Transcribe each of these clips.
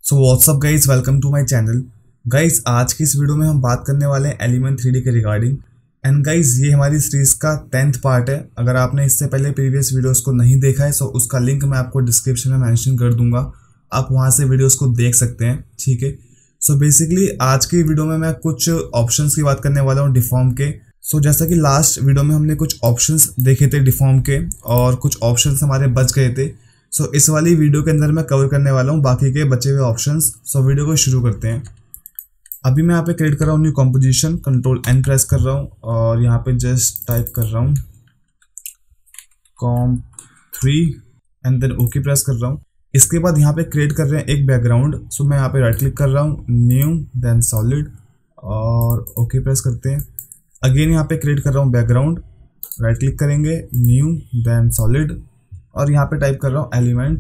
So what's up guys, welcome to my channel. Guys आज की इस वीडियो में हम बात करने वाले हैं एलिमेंट 3D के रिगार्डिंग। एंड गाइज ये हमारी सीरीज का 10th पार्ट है। अगर आपने इससे पहले प्रीवियस वीडियोस को नहीं देखा है तो उसका लिंक मैं आपको डिस्क्रिप्शन में मेंशन कर दूंगा, आप वहां से वीडियोस को देख सकते हैं। ठीक है, सो बेसिकली आज की वीडियो में मैं कुछ ऑप्शंस की बात करने वाला हूँ डिफॉर्म के। सो जैसा कि लास्ट वीडियो में हमने कुछ ऑप्शंस देखे थे डिफॉर्म के और कुछ ऑप्शंस हमारे बच गए थे। सो इस वाली वीडियो के अंदर मैं कवर करने वाला हूँ बाकी के बचे हुए ऑप्शंस। सो वीडियो को शुरू करते हैं। अभी मैं यहाँ पे क्रिएट कर रहा हूँ new composition, control N press कर रहा हूँ और यहाँ पे जस्ट टाइप कर रहा हूँ comp3 and then okay press कर रहा हूँ। इसके बाद यहाँ पे क्रिएट कर रहे हैं एक बैकग्राउंड। सो मैं यहाँ पे राइट क्लिक कर रहा हूँ, न्यू देन सॉलिड और ओके प्रेस करते हैं। अगेन यहाँ पे क्रिएट कर रहा हूँ बैकग्राउंड, राइट क्लिक करेंगे, न्यू देन सॉलिड और यहाँ पे टाइप कर रहा हूँ एलिमेंट,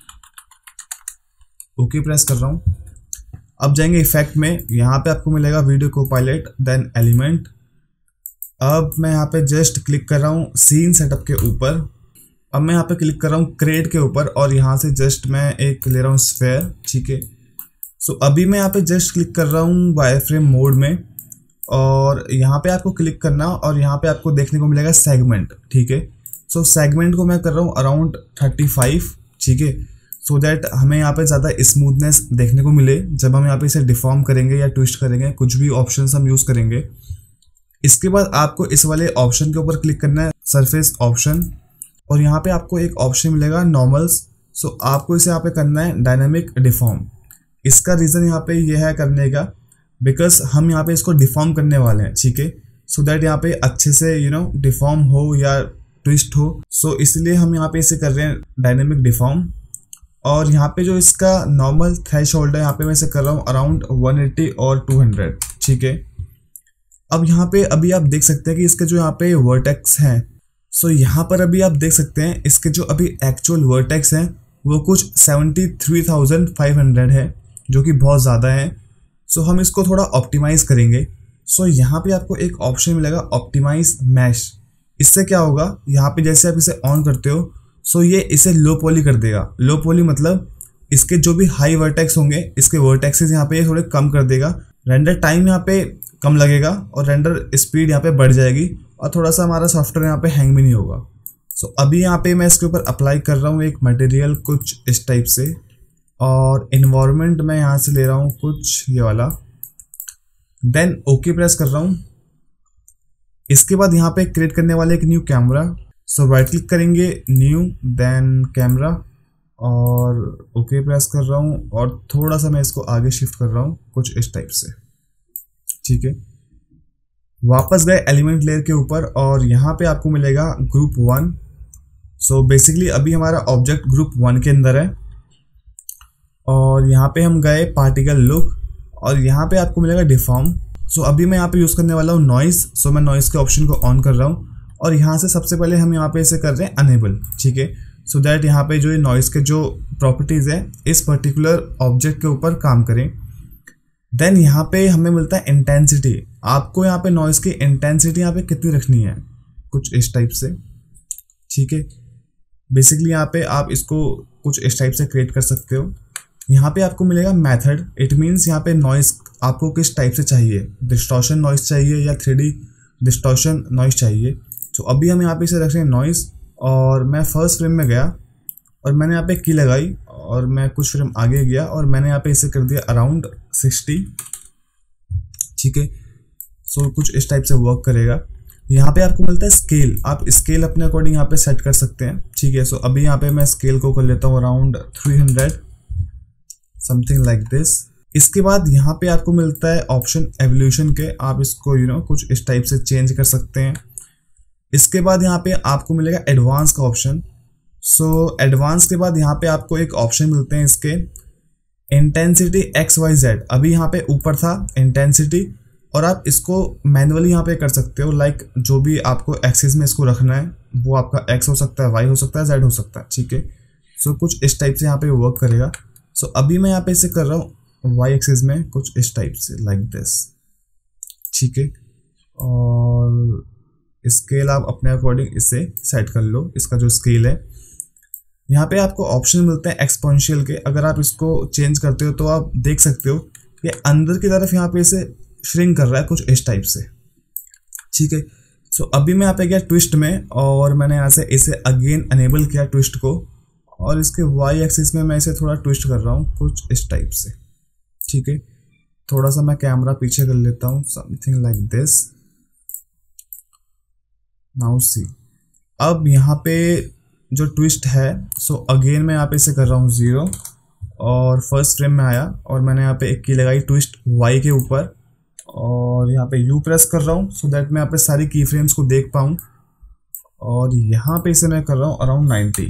ओके प्रेस कर रहा हूँ। अब जाएंगे इफेक्ट में, यहाँ पे आपको मिलेगा वीडियो कोपायलट देन एलिमेंट। अब मैं यहाँ पे जस्ट क्लिक कर रहा हूँ सीन सेटअप के ऊपर। अब मैं यहाँ पे क्लिक कर रहा हूँ क्रिएट के ऊपर और यहाँ से जस्ट मैं एक ले रहा हूँ स्फेयर। ठीक है, सो अभी मैं यहाँ पे जस्ट क्लिक कर रहा हूँ वायरफ्रेम मोड में और यहाँ पे आपको क्लिक करना और यहाँ पे आपको देखने को मिलेगा सेगमेंट। ठीक है, सो सेगमेंट को मैं कर रहा हूँ अराउंड 35। ठीक है, सो दैट हमें यहाँ पे ज़्यादा स्मूथनेस देखने को मिले जब हम यहाँ पे इसे डिफॉर्म करेंगे या ट्विस्ट करेंगे, कुछ भी ऑप्शंस हम यूज़ करेंगे। इसके बाद आपको इस वाले ऑप्शन के ऊपर क्लिक करना है, सरफेस ऑप्शन, और यहाँ पे आपको एक ऑप्शन मिलेगा नॉर्मल्स। सो आपको इसे यहाँ पे करना है डायनामिक डिफॉर्म। इसका रीज़न यहाँ पे यह है करने का बिकॉज हम यहाँ पे इसको डिफॉर्म करने वाले हैं। ठीक है, सो दैट यहाँ पे अच्छे से डिफॉर्म हो या ट्विस्ट हो। सो इसलिए हम यहाँ पे इसे कर रहे हैं डायनेमिक डिफॉर्म। और यहाँ पे जो इसका नॉर्मल थ्रेशोल्ड है यहाँ पे मैं इसे कर रहा हूँ अराउंड 180 और 200। ठीक है, अब यहाँ पे अभी आप देख सकते हैं कि इसके जो यहाँ पे वर्टेक्स हैं, सो यहाँ पर अभी आप देख सकते हैं इसके जो अभी एक्चुअल वर्टेक्स हैं वो कुछ 73,500 है, जो कि बहुत ज़्यादा है। सो हम इसको थोड़ा ऑप्टिमाइज करेंगे। सो यहाँ पे आपको एक ऑप्शन मिलेगा ऑप्टिमाइज मैश। इससे क्या होगा, यहाँ पे जैसे आप इसे ऑन करते हो सो ये इसे लो पॉली कर देगा। लो पॉली मतलब इसके जो भी हाई वर्टेक्स होंगे इसके वर्टेक्सेस यहाँ पे थोड़े कम कर देगा। रेंडर टाइम यहाँ पे कम लगेगा और रेंडर स्पीड यहाँ पे बढ़ जाएगी और थोड़ा सा हमारा सॉफ्टवेयर यहाँ पे हैंग भी नहीं होगा। सो अभी यहाँ पे मैं इसके ऊपर अप्लाई कर रहा हूँ एक मटेरियल कुछ इस टाइप से और इन्वायरमेंट मैं यहाँ से ले रहा हूँ कुछ ये वाला, देन ओके प्रेस कर रहा हूँ। इसके बाद यहाँ पे क्रिएट करने वाले एक new camera. So right click करेंगे, न्यू देन कैमरा और ओके प्रेस कर रहा हूँ और थोड़ा सा मैं इसको आगे शिफ्ट कर रहा हूँ कुछ इस टाइप से। ठीक है, वापस गए एलिमेंट लेयर के ऊपर और यहाँ पे आपको मिलेगा ग्रुप 1। सो बेसिकली अभी हमारा ऑब्जेक्ट ग्रुप 1 के अंदर है और यहाँ पे हम गए पार्टिकल लुक और यहाँ पे आपको मिलेगा डिफॉर्म। सो अभी मैं यहाँ पे यूज़ करने वाला हूँ नॉइज़। सो मैं नॉइज़ के ऑप्शन को ऑन कर रहा हूँ और यहाँ से सबसे पहले हम यहाँ पे इसे कर रहे हैं अनेबल। ठीक है, सो दैट यहाँ पे जो ये नॉइज़ के जो प्रॉपर्टीज़ है इस पर्टिकुलर ऑब्जेक्ट के ऊपर काम करें। देन यहाँ पे हमें मिलता है इंटेंसिटी। आपको यहाँ पे नॉइज़ की इंटेंसिटी यहाँ पे कितनी रखनी है, कुछ इस टाइप से। ठीक है, बेसिकली यहाँ पे आप इसको कुछ इस टाइप से क्रिएट कर सकते हो। यहाँ पे आपको मिलेगा मेथड। इट मीन्स यहाँ पे नॉइज़ आपको किस टाइप से चाहिए, डिस्टॉर्शन नॉइज़ चाहिए या 3D डिस्टॉर्शन नॉइज़ चाहिए। तो अभी हम यहाँ पे इसे रख रहे हैं नॉइज़ और मैं फर्स्ट फ्रेम में गया और मैंने यहाँ पे की लगाई और मैं कुछ फ्रेम आगे गया और मैंने यहाँ पे इसे कर दिया अराउंड 60। ठीक है, सो कुछ इस टाइप से वर्क करेगा। यहाँ पे आपको मिलता है स्केल, आप स्केल अपने अकॉर्डिंग यहाँ पे सेट कर सकते हैं। ठीक है, सो अभी यहाँ पे मैं स्केल को कर लेता हूँ अराउंड 300 समथिंग लाइक दिस। इसके बाद यहाँ पे आपको मिलता है ऑप्शन एवोल्यूशन के, आप इसको कुछ इस टाइप से चेंज कर सकते हैं। इसके बाद यहाँ पे आपको मिलेगा एडवांस का ऑप्शन। सो एडवांस के बाद यहाँ पे आपको एक ऑप्शन मिलते हैं इसके इंटेंसिटी XYZ। अभी यहाँ पे ऊपर था इंटेंसिटी और आप इसको मैनुअली यहाँ पे कर सकते हो। लाइक जो भी आपको एक्सिस में इसको रखना है वो आपका X हो सकता है, Y हो सकता है, Z हो सकता है। ठीक है, सो कुछ इस टाइप से यहाँ पे वर्क करेगा। सो अभी मैं यहाँ पे इसे कर रहा हूँ Y एक्सिस में कुछ इस टाइप से लाइक दिस। ठीक है, और स्केल आप अपने अकॉर्डिंग इसे सेट कर लो, इसका जो स्केल है। यहाँ पे आपको ऑप्शन मिलते हैं एक्सपोनेंशियल के, अगर आप इसको चेंज करते हो तो आप देख सकते हो कि अंदर की तरफ यहाँ पे इसे श्रिंक कर रहा है कुछ इस टाइप से, ठीक है। सो अभी मैं यहाँ पे गया ट्विस्ट में और मैंने यहाँ से इसे अगेन अनेबल किया ट्विस्ट को, और इसके वाई एक्सिस में मैं इसे थोड़ा ट्विस्ट कर रहा हूँ कुछ इस टाइप से, ठीक है। थोड़ा सा मैं कैमरा पीछे कर लेता हूँ, something like this. Now see, अब यहाँ पे जो ट्विस्ट है, सो अगेन मैं यहाँ पे इसे कर रहा हूँ 0 और फर्स्ट फ्रेम में आया और मैंने यहाँ पे एक की लगाई ट्विस्ट वाई के ऊपर और यहाँ पे यू प्रेस कर रहा हूँ सो दैट मैं यहाँ पे सारी की फ्रेम्स को देख पाऊँ, और यहाँ पे इसे मैं कर रहा हूँ अराउंड 90।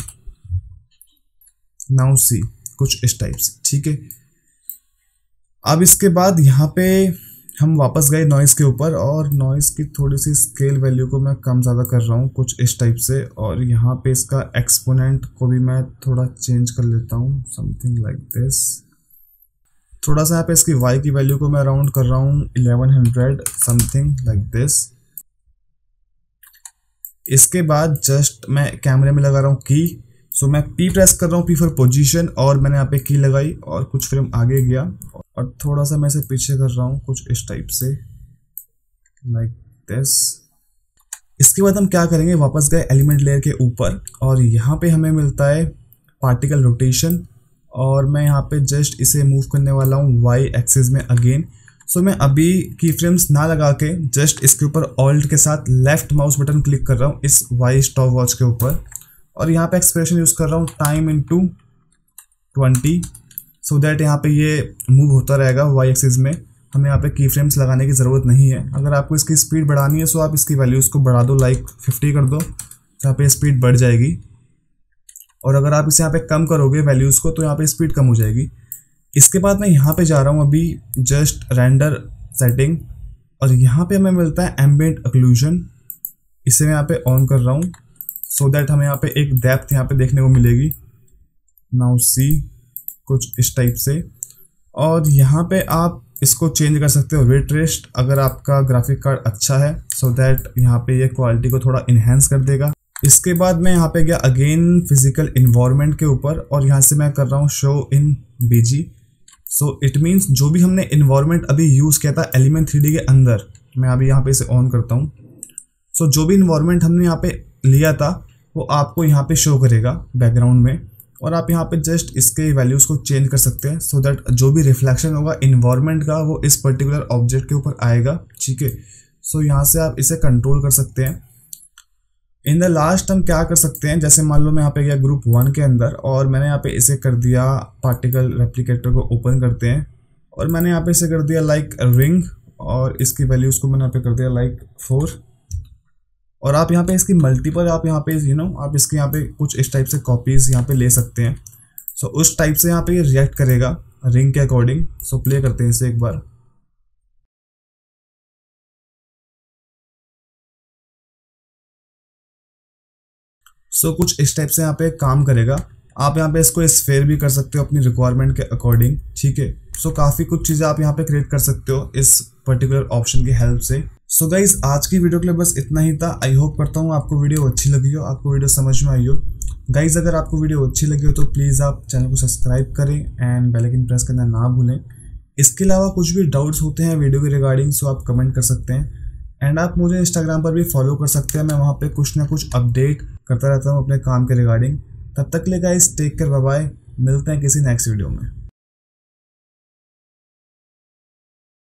नाउ सी, कुछ इस टाइप से, ठीक है। अब इसके बाद यहाँ पे हम वापस गए नॉइस के ऊपर और नॉइस की थोड़ी सी स्केल वैल्यू को मैं कम ज़्यादा कर रहा हूँ कुछ इस टाइप से, और यहाँ पे इसका एक्सपोनेंट को भी मैं थोड़ा चेंज कर लेता हूँ, समथिंग लाइक दिस। थोड़ा सा यहाँ पे इसकी वाई की वैल्यू को मैं अराउंड कर रहा हूँ 1100, समथिंग लाइक दिस। इसके बाद जस्ट मैं कैमरे में लगा रहा हूँ की, सो मैं P प्रेस कर रहा हूँ, P फॉर पोजीशन, और मैंने यहाँ पे की लगाई और कुछ फ्रेम आगे गया और थोड़ा सा मैं इसे पीछे कर रहा हूँ कुछ इस टाइप से, लाइक दिस। इसके बाद हम क्या करेंगे, वापस गए एलिमेंट लेयर के ऊपर और यहाँ पे हमें मिलता है पार्टिकल रोटेशन, और मैं यहाँ पे जस्ट इसे मूव करने वाला हूँ वाई एक्सिस में अगेन। सो मैं अभी की फ्रेम्स ना लगा के जस्ट इसके ऊपर ऑल्ट के साथ लेफ्ट माउस बटन क्लिक कर रहा हूँ इस वाई स्टॉप वॉच के ऊपर, और यहाँ पे एक्सप्रेशन यूज़ कर रहा हूँ टाइम इनटू 20, सो दैट यहाँ पे ये मूव होता रहेगा वाई एक्सिस में। हमें यहाँ पे की फ्रेम्स लगाने की ज़रूरत नहीं है। अगर आपको इसकी स्पीड बढ़ानी है सो आप इसकी वैल्यूज़ को बढ़ा दो, लाइक 50 कर दो, तो यहाँ पे स्पीड बढ़ जाएगी, और अगर आप इसे यहाँ पे कम करोगे वैल्यूज़ को तो यहाँ पे स्पीड कम हो जाएगी। इसके बाद मैं यहाँ पे जा रहा हूँ अभी जस्ट रेंडर सेटिंग, और यहाँ पे हमें मिलता है एम्बिएंट ऑक्लूजन, इसे मैं यहाँ पे ऑन कर रहा हूँ सो दैट हमें यहाँ पे एक डेप्थ यहाँ पे देखने को मिलेगी। नाउ सी, कुछ इस टाइप से, और यहाँ पे आप इसको चेंज कर सकते हो रेट रेस्ट अगर आपका ग्राफिक कार्ड अच्छा है, सो दैट यहाँ पे ये क्वालिटी को थोड़ा इन्हेंस कर देगा। इसके बाद मैं यहाँ पे गया अगेन फिजिकल इन्वायरमेंट के ऊपर और यहाँ से मैं कर रहा हूँ show in BG. So it means जो भी हमने इन्वायरमेंट अभी यूज़ किया था एलिमेंट 3D के अंदर, मैं अभी यहाँ पे इसे ऑन करता हूँ। सो जो भी इन्वायरमेंट हमने यहाँ पे लिया था वो आपको यहाँ पे शो करेगा बैकग्राउंड में, और आप यहाँ पे जस्ट इसके वैल्यूज़ को चेंज कर सकते हैं सो दैट जो भी रिफ्लेक्शन होगा इन्वायरमेंट का वो इस पर्टिकुलर ऑब्जेक्ट के ऊपर आएगा, ठीक है। सो यहाँ से आप इसे कंट्रोल कर सकते हैं। इन द लास्ट हम क्या कर सकते हैं, जैसे मान लो मैं यहाँ पे गया ग्रुप 1 के अंदर और मैंने यहाँ पे इसे कर दिया पार्टिकल रेप्लिकेटर को ओपन करते हैं, और मैंने यहाँ पे इसे कर दिया लाइक रिंग, और इसकी वैल्यूज़ को मैंने यहाँ पे कर दिया लाइक 4, और आप यहाँ पे इसकी मल्टीपल आप यहाँ पे आप इसके यहाँ पे कुछ इस टाइप से कॉपीज़ यहाँ पे ले सकते हैं। सो उस टाइप से यहाँ पे ये रिएक्ट करेगा रिंग के अकॉर्डिंग। सो प्ले करते हैं इसे एक बार। सो कुछ इस टाइप से यहाँ पे काम करेगा। आप यहाँ पे इसको स्फेयर भी कर सकते हो अपनी रिक्वायरमेंट के अकॉर्डिंग, ठीक है। सो काफ़ी कुछ चीज़ें आप यहाँ पे क्रिएट कर सकते हो इस पर्टिकुलर ऑप्शन की हेल्प से। सो गाइज आज की वीडियो के लिए बस इतना ही था। आई होप करता हूँ आपको वीडियो अच्छी लगी हो, आपको वीडियो समझ में आई हो। गाइज अगर आपको वीडियो अच्छी लगी हो तो प्लीज़ आप चैनल को सब्सक्राइब करें एंड बेल आइकन प्रेस करना ना भूलें। इसके अलावा कुछ भी डाउट्स होते हैं वीडियो के रिगार्डिंग सो आप कमेंट कर सकते हैं, एंड आप मुझे इंस्टाग्राम पर भी फॉलो कर सकते हैं। मैं वहाँ पे कुछ ना कुछ अपडेट करता रहता हूँ अपने काम के रिगार्डिंग। तब तक के लिए guys take care, bye bye, मिलते हैं किसी नेक्स्ट वीडियो में।